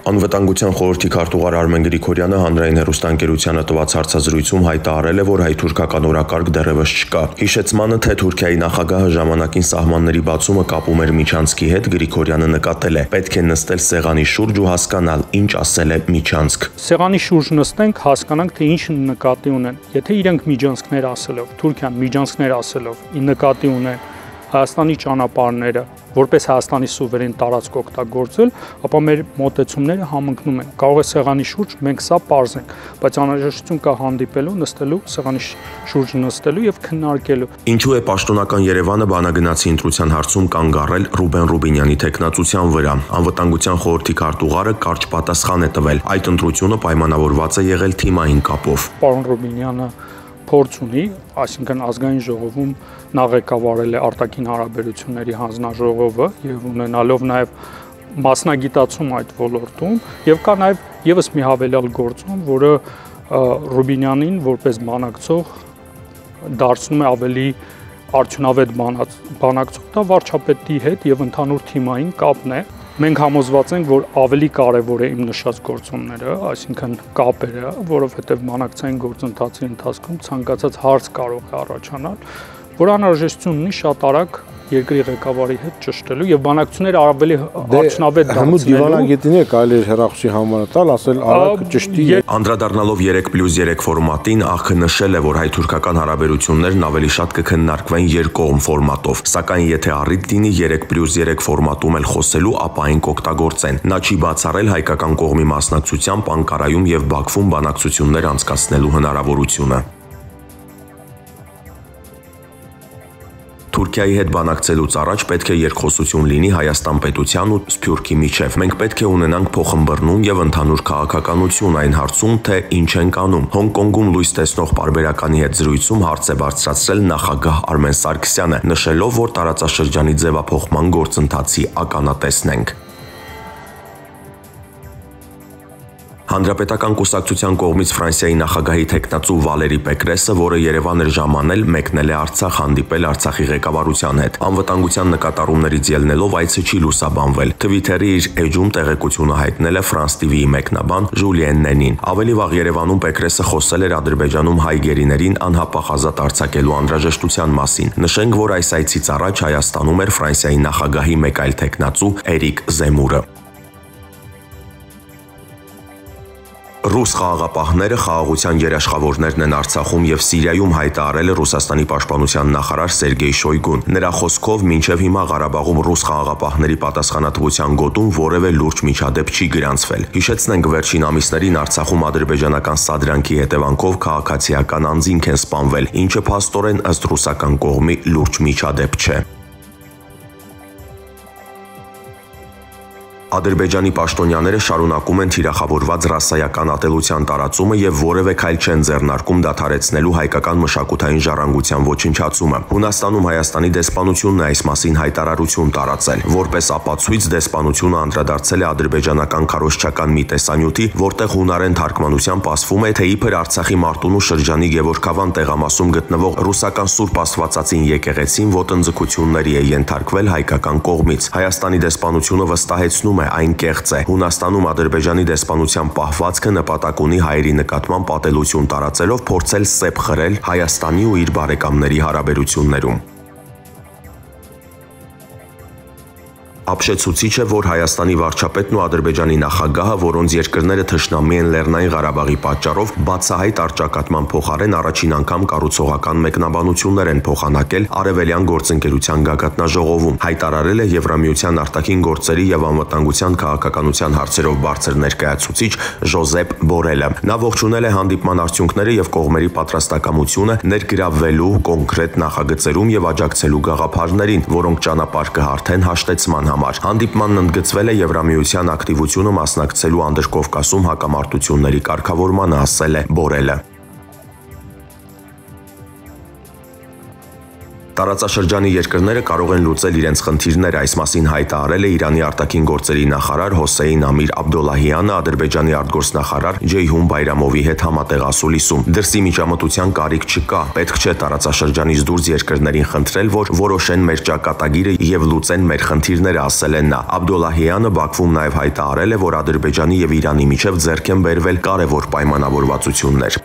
Անվտանգության խորհրդի քարտուղար Արմեն Գրիգորյանը հանրային հեռուստաընկերությանը տված հարցազրույցում հայտարարել է, որ հայ-թուրքական օրակարգ դեռևս չկա։ Հիշեցմանը, թե Թուրքիայի նախագահը ժամանակին սահմանների բացումը կապում էր Միջանցքի հետ, Գրիգորյանը նկատել է. պետք է նստել սեղանի շուրջ ու հասկանալ, ինչ ասել է Միջանցք։ Սեղանի շուրջ նստենք, հասկանանք, թե ինչ նկատի ունեն։ Եթե իրենք Միջանցքներ ասելով, Թուրքիան Միջանցքներ ասելով, նկատի ունեն Հայաստանի ճանապարհները, որպես Հայաստանի սուվերեն տարածք օգտագործել, ապա մեր մոտեցումները համընկնում են։ Կարող է սեղանի շուրջ մենք սա պարզենք, բայց անհրաժեշտություն կա հանդիպելու, նստելու, սեղանի շուրջ նստելու եւ քննարկելու։ Ինչու է պաշտոնական Երևանը բանագնացի ընտրության հարցում կանգ առել Ռուբեն Ռուբինյանի թեկնածության վրա։ Անվտանգության խորհրդի քարտուղարը կարճ պատասխան է տվել։ Այդ ընտրությունը պայմանավորված է եղել թիմային կապով։ Պարոն Ռուբինյանը փորձ ունի, այսինքն ազգային ժողովում նա ղեկավարել է արտաքին հարաբերությունների հանձնաժողովը եւ ունենալով նաեւ մասնագիտացում այդ ոլորտում եւ կա նաեւ եւս մի հավելյալ գործոն, որը Ռուբինյանին որպես բանակցող դարձնում է ավելի արդյունավետ բանակցող, դա վարչապետի հետ եւ ընդհանուր թիմային կապն է։ Մենք համոզված ենք, որ ավելի կարևոր է իմ նշած գործոնները, այսինքն կապերը, որովհետև բանակցային գործընթացի ընթացքում ցանկացած հարց կարող է առաջանալ, որ անհրաժեշտություն ունի շատ արագ երկրի ղեկավարի հետ ճշտելու եւ բանակցությունները ավելի արդյունավետ դարձնելու։ Դիվանագետին է կարելի հեռախոսի համարը տալ, ասել արագ ճշտի։ Անդրադառնալով 3+3 ֆորմատին, ԱԽ նշել է, որ հայ-թուրքական հարաբերություններն ավելի շատ կքննարկվեն երկկողմ ֆորմատով, սակայն եթե առիթ լինի 3+3 ֆորմատում էլ խոսելու, ապա այն կօգտագործեն։ Նա չի բացառել հայկական կողմի մասնակցությամբ Անկարայում եւ Բաքվում բանակցություններ անցկացնելու հնարավորությունը։ Թուրքիայի հետ բանակցելուց առաջ պետք է երկխոսություն լինի Հայաստան պետության ու Սփյուռքի միջև։ Մենք պետք է ունենանք փոխըմբռնում եւ ընդհանուր քաղաքականություն այն հարցում, թե ինչ ենք անում։ Հոնկոնգում լույս տեսնող պարբերականի հետ զրույցում հարց է բարձրացրել նախագահ Արմեն Սարգսյանը, նշելով, որ տարածաշրջանի ձևափոխման գործընթացի ականատեսն ենք։ Հանրապետական կուսակցության կողմից Ֆրանսիայի նախագահի թեկնածու Վալերի Պեկրեսը, որը Երևան էր ժամանել, մեկնել է Արցախ հանդիպել Արցախի ղեկավարության հետ։ Անվտանգության նկատառումներից ելնելով այցը չի լուսաբանվել։ Թվիթերի իր էջում տեղեկությունը հայտնել է France TV-ի մեկնաբան Ժուլիեն Նենին։ Ավելի վաղ Երևանում Պեկրեսը խոսել էր Ադրբեջանում հայ գերիներին անհապաղ ազատ արձակելու անհրաժեշտության մասին։ Նշենք, որ այս այցից առաջ Հայաստանում էր Ֆրանսիայի նախագահի մեկ այլ թեկնածու Էրիկ Զեմուրը։ Ռուս խաղաղապահները խաղաղության երաշխավորներն են Արցախում եւ Սիրիայում հայտարարել է Ռուսաստանի պաշտպանության նախարար Սերգեյ Շոյգուն։ Նրա խոսքով մինչև հիմա Ղարաբաղում ռուս խաղաղապահների պատասխանատվության գոտում որևէ լուրջ միջադեպ չի գրանցվել։ Հիշեցնենք, վերջին ամիսներին Արցախում ադրբեջանական սադրանքի հետևանքով քաղաքացիական անձինք են սպանվել, ինչը փաստորեն ըստ ռուսական կողմի լուրջ միջադեպ չէ։ Ադրբեջանի պաշտոնյաները շարունակում են թիրախավորված ռասայական ատելության տարածումը եւ որևէ քայլ չեն ձեռնարկում դադարեցնելու հայկական մշակութային ժառանգության ոչնչացումը։ Հունաստանում Հայաստանի դեսպանությունն է այս մասին հայտարարություն տարածել։ Որպես ապացույց դեսպանությունը անդրադարձել է ադրբեջանական քարոզչական մի տեսանյութի, որտեղ հունարեն թարգմանությամբ ասվում է, թե իբր Արցախի Մարտունու շրջանի Գևորգավան տեղամասում գտնվող ռուսական Սուրբ Աստվածածին եկեղեցին ոտնձգությունների է ենթարկվել հայկական կողմից։ Հայաստանի դեսպանությունը վստահեցնում այն կեղծ է։ Հունաստանում Ադրբեջանի դեսպանության պահվածքը նպատակ ունի հայերի նկատմամբ պատելություն տարածելով փորձել սեպ խրել Հայաստանի ու իր բարեկամների հարաբերություններում։ Ապշեցուցիչ է, որ Հայաստանի վարչապետն ու Ադրբեջանի նախագահը, որոնց երկրները թշնամի են Լեռնային Ղարաբաղի պատճառով, բացահայտ առճակատման փոխարեն առաջին անգամ կառուցողական մեկնաբանություններ են փոխանակել Արևելյան գործընկերության գագաթնաժողովում, հայտարարել է Եվրամիության արտաքին գործերի եւ անվտանգության քաղաքականության հարցերով բարձր ներկայացուցիչ Ժոզեփ Բորելը։ Նա ողջունել է հանդիպման արդյունքները եւ կողմերի պատրաստակամությունը ներգրավվելու կոնկրետ նախագծերում եւ աջակցելու գաղափարներին, որոնք ճանապարհ կհարթեն հաշտեցման Հանդիպմանն ընդգծվել է Եվրամիության ակտիվությունը մասնակցելու Անդրկովկասում հակամարտությունների կարգավորմանը, ասել է Բորելը։ Տարածաշրջանի երկրները կարող են լուծել իրենց խնդիրները, այս մասին հայտարարել է Իրանի արտաքին գործերի նախարար Հոսեյն Ամիր Աբդոլլահյանը Ադրբեջանի արտգործնախարար Ջեյհուն Բայրամովի հետ համատեղ ասուլիսում։ Դրսի միջամտության կարիք չկա, պետք չէ տարածաշրջանից դուրս երկրներին խնդրել, որ որոշեն մեր ճակատագիրը եւ լուծեն մեր խնդիրները, ասել է նա։ Աբդոլլահյանը Բաքվում նաեւ հայտարարել է, որ Ադրբեջանի եւ Իրանի միջև ձեռք են բերվել կարևոր պայմանավորվածություններ։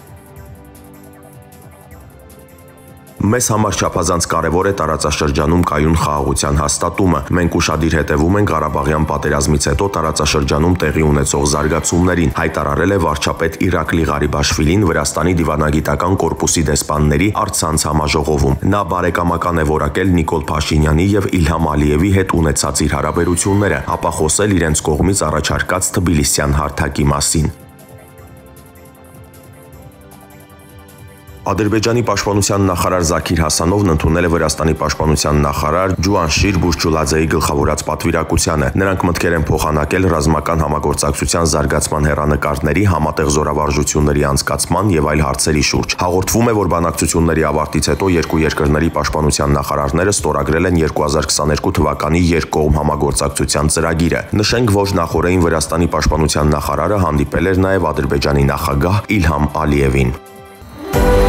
Մեզ համար չափազանց կարևոր է տարածաշրջանում կայուն խաղաղության հաստատումը։ Մենք ուշադիր հետևում ենք Ղարաբաղյան պատերազմից հետո տարածաշրջանում տեղի ունեցող զարգացումներին, հայտարարել է վարչապետ Իրակլի Ղարիբաշվիլին Վրաստանի դիվանագիտական կորպուսի դեսպանների առցանց համաժողովում։ Նա բարեկամական է որակել Նիկոլ Փաշինյանի եւ Իլհամ Ալիևի հետ ունեցած իր հարաբերությունները, ապա խոսել իրենց կողմից առաջարկած Թբիլիսյան հարթակի մասին։ Ադրբեջանի պաշտպանության նախարար Զաքիր Հասանովն ընդունել է Վրաստանի պաշտպանության նախարար Ջուանշիր Բուշչուլաձեի գլխավորած պատվիրակությանը։ Նրանք մտքեր են փոխանակել ռազմական համագործակցության զարգացման հեռանկարների, համատեղ զորավարժությունների անցկացման եւ այլ հարցերի շուրջ։ Հաղորդվում է, որ բանակցությունների ավարտից հետո երկու երկրների պաշտպանության նախարարները ստորագրել են 2022 թվականի երկկողմ համագործակցության ծրագիրը։ Նշենք, որ նախորդին Վրաստանի պաշտպանության նախարարը հանդիպել էր նաեւ Ադրբեջանի նախագահ Իլհամ Ալիևին։